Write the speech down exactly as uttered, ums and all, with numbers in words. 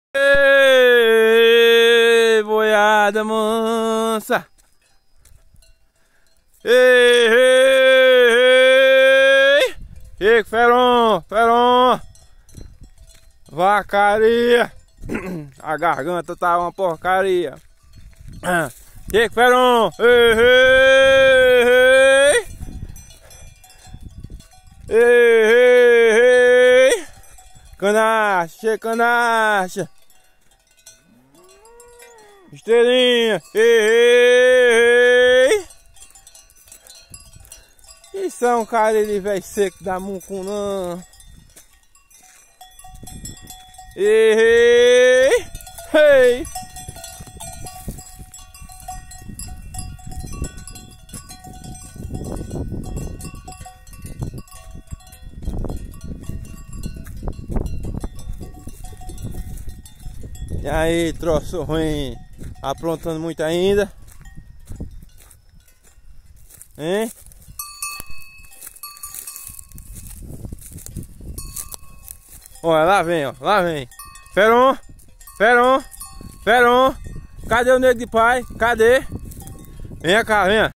Ei, boiada mansa. Ei, ei, ei, ei, feron, feron. Vacaria. A garganta tá uma porcaria. Ei, feron. Ei, ei, ei, ei, ei. Canacha, canacha. Estrelinha. Ei, ei, ei. Isso é um cara de velho seco da Mucunã. Ei, ei. E aí, troço ruim, aprontando muito ainda, hein? Olha, lá vem, ó, lá vem. Feron, Feron, Feron. Cadê o nego de pai? Cadê? Venha cá, venha.